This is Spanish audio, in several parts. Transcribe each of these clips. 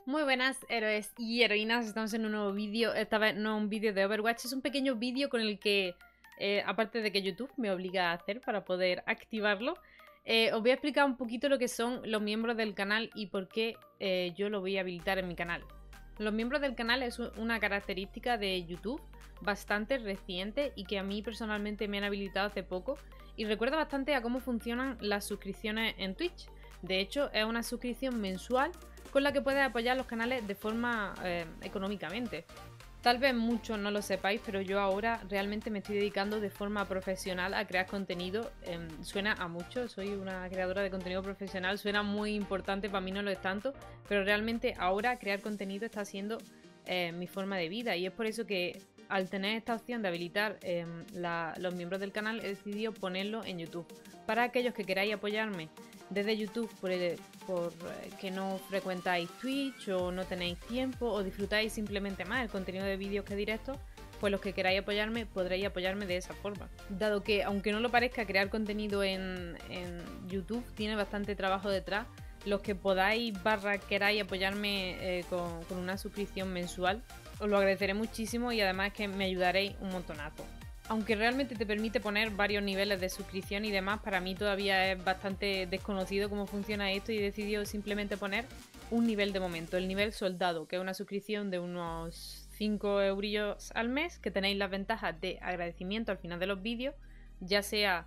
Muy buenas héroes y heroínas, estamos en un nuevo vídeo, esta vez no un vídeo de Overwatch, es un pequeño vídeo con el que, aparte de que YouTube me obliga a hacer para poder activarlo, os voy a explicar un poquito lo que son los miembros del canal y por qué yo lo voy a habilitar en mi canal. Los miembros del canal es una característica de YouTube bastante reciente y que a mí personalmente me han habilitado hace poco y recuerda bastante a cómo funcionan las suscripciones en Twitch. De hecho, es una suscripción mensual con la que puedes apoyar los canales de forma económicamente. Tal vez muchos no lo sepáis, pero yo ahora realmente me estoy dedicando de forma profesional a crear contenido. Suena a mucho, soy una creadora de contenido profesional, suena muy importante, para mí no lo es tanto, pero realmente ahora crear contenido está siendo mi forma de vida y es por eso que al tener esta opción de habilitar los miembros del canal he decidido ponerlo en YouTube. Para aquellos que queráis apoyarme desde YouTube por que no frecuentáis Twitch o no tenéis tiempo o disfrutáis simplemente más el contenido de vídeos que directos, pues los que queráis apoyarme podréis apoyarme de esa forma. Dado que, aunque no lo parezca, crear contenido en YouTube tiene bastante trabajo detrás, los que podáis queráis apoyarme con una suscripción mensual, os lo agradeceré muchísimo y además que me ayudaréis un montonazo. Aunque realmente te permite poner varios niveles de suscripción y demás, para mí todavía es bastante desconocido cómo funciona esto y he decidido simplemente poner un nivel de momento, el nivel soldado, que es una suscripción de unos 5 eurillos al mes, que tenéis las ventajas de agradecimiento al final de los vídeos, ya sea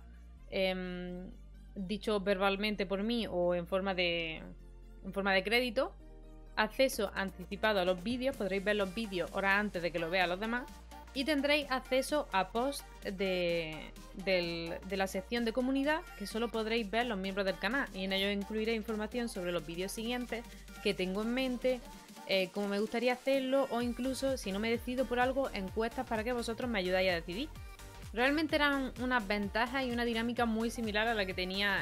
dicho verbalmente por mí o en forma de crédito, acceso anticipado a los vídeos, podréis ver los vídeos horas antes de que lo vean los demás, y tendréis acceso a posts de la sección de comunidad que solo podréis ver los miembros del canal, y en ello incluiré información sobre los vídeos siguientes que tengo en mente, cómo me gustaría hacerlo, o incluso, si no me decido por algo, encuestas para que vosotros me ayudáis a decidir. Realmente eran unas ventajas y una dinámica muy similar a la que tenía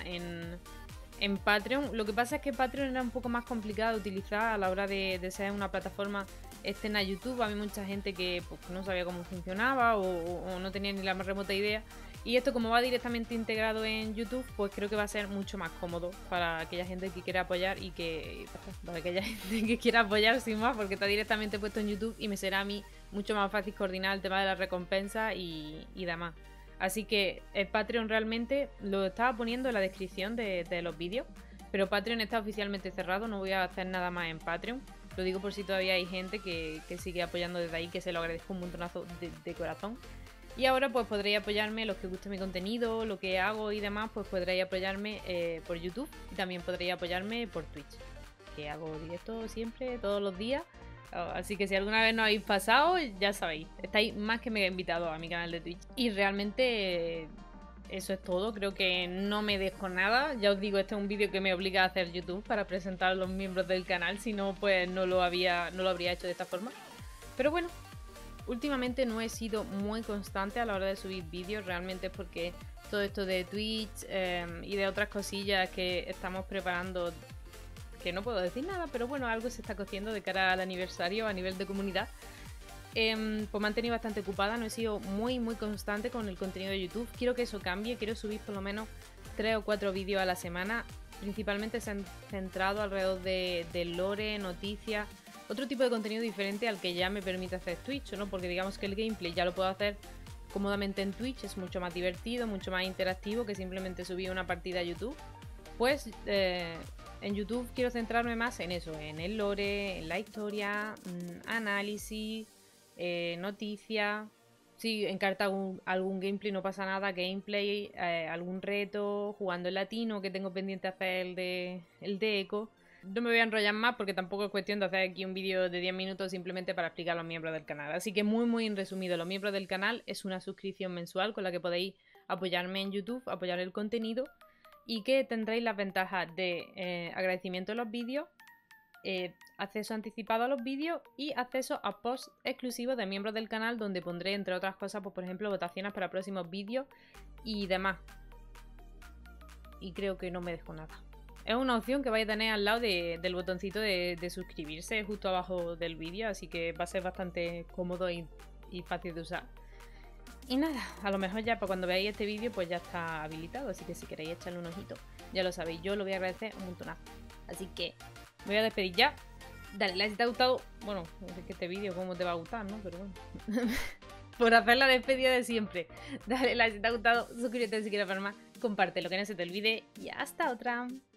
en Patreon. Lo que pasa es que Patreon era un poco más complicado de utilizar a la hora de ser una plataforma externa a YouTube. Había mucha gente que pues, no sabía cómo funcionaba o no tenía ni la más remota idea. Y esto, como va directamente integrado en YouTube, pues creo que va a ser mucho más cómodo para aquella gente que quiera apoyar y que... para aquella gente que quiera apoyar sin más, porque está directamente puesto en YouTube y me será a mí mucho más fácil coordinar el tema de la recompensa y demás. Así que el Patreon realmente lo estaba poniendo en la descripción de los vídeos, pero Patreon está oficialmente cerrado, no voy a hacer nada más en Patreon. Lo digo por si todavía hay gente que sigue apoyando desde ahí, que se lo agradezco un montonazo de corazón. Y ahora pues podréis apoyarme, los que gusten mi contenido, lo que hago y demás, pues podréis apoyarme por YouTube y también podréis apoyarme por Twitch, que hago directo siempre, todos los días. Así que si alguna vez no habéis pasado, ya sabéis, estáis más que mega invitados a mi canal de Twitch. Y realmente eso es todo, creo que no me dejo nada. Ya os digo, este es un vídeo que me obliga a hacer YouTube para presentar a los miembros del canal, si no pues no lo habría hecho de esta forma. Pero bueno, últimamente no he sido muy constante a la hora de subir vídeos, realmente es porque todo esto de Twitch y de otras cosillas que estamos preparando, que no puedo decir nada, pero bueno, algo se está cociendo de cara al aniversario a nivel de comunidad. Pues me han tenido bastante ocupada, no he sido muy constante con el contenido de YouTube. Quiero que eso cambie, quiero subir por lo menos 3 o 4 vídeos a la semana, principalmente centrado alrededor de lore, noticias, otro tipo de contenido diferente al que ya me permite hacer Twitch, ¿no? Porque digamos que el gameplay ya lo puedo hacer cómodamente en Twitch, es mucho más divertido, mucho más interactivo que simplemente subir una partida a YouTube. Pues en YouTube quiero centrarme más en eso, en el lore, en la historia, análisis, noticias. Si encarta algún gameplay no pasa nada, gameplay, algún reto, jugando en latino que tengo pendiente hacer el de Eco. No me voy a enrollar más porque tampoco es cuestión de hacer aquí un vídeo de 10 minutos simplemente para explicar a los miembros del canal. Así que muy en resumido, los miembros del canal es una suscripción mensual con la que podéis apoyarme en YouTube, apoyar el contenido, y que tendréis las ventajas de agradecimiento en los vídeos, acceso anticipado a los vídeos y acceso a posts exclusivos de miembros del canal, donde pondré, entre otras cosas, pues por ejemplo, votaciones para próximos vídeos y demás. Y creo que no me dejo nada. Es una opción que vais a tener al lado del botoncito de suscribirse, justo abajo del vídeo, así que va a ser bastante cómodo y fácil de usar. Y nada, a lo mejor ya para cuando veáis este vídeo pues ya está habilitado, así que si queréis echarle un ojito, ya lo sabéis, yo lo voy a agradecer un montonazo. Así que me voy a despedir ya. Dale like si te ha gustado. Bueno, no sé que este vídeo cómo te va a gustar, ¿no? Pero bueno. Por hacer la despedida de siempre. Dale like si te ha gustado, suscríbete si quieres ver más, compártelo, que no se te olvide y hasta otra.